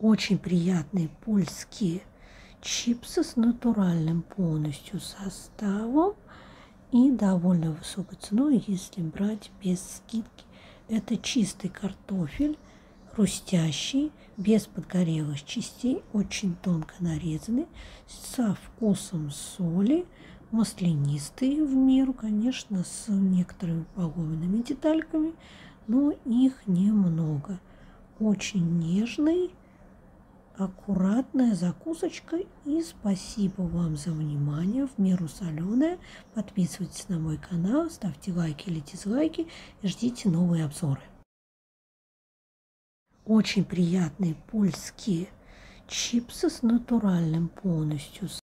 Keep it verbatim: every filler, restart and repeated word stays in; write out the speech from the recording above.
Очень приятные польские чипсы с натуральным полностью составом и довольно высокой ценой, если брать без скидки. Это чистый картофель, хрустящий, без подгорелых частей, очень тонко нарезанный, со вкусом соли, маслянистые в меру, конечно, с некоторыми поломенными детальками, но их немного. Очень нежный, аккуратная закусочка. И спасибо вам за внимание. В меру соленая. Подписывайтесь на мой канал, ставьте лайки или дизлайки и ждите новые обзоры. Очень приятные польские чипсы с натуральным полностью